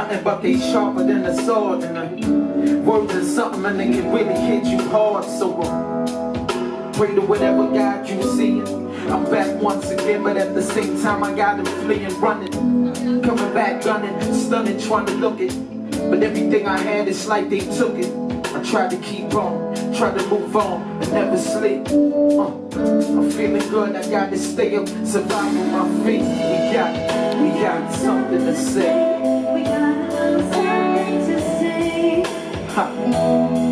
nothing but they sharper than a sword, and the words are something and they can really hit you hard. So pray to whatever God you see. I'm back once again, but at the same time I got them fleeing, running, coming back gunning, stunning, trying to look it, but everything I had, it's like they took it. I tried to keep on, tried to move on, and never sleep. I'm feeling good, I gotta stay up, survive on my feet. We got something to say. We got something to say. Ha.